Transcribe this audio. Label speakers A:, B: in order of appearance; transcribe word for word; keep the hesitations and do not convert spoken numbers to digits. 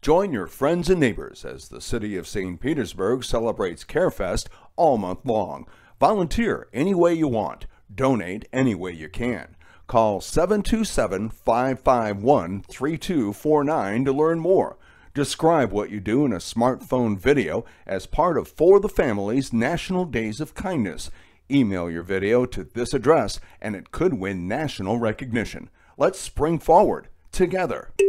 A: Join your friends and neighbors as the city of Saint Petersburg celebrates CareFest all month long. Volunteer any way you want. Donate any way you can. Call seven two seven, five five one, three two four nine to learn more. Describe what you do in a smartphone video as part of For the Family's National Days of Kindness. Email your video to this address and it could win national recognition. Let's spring forward together.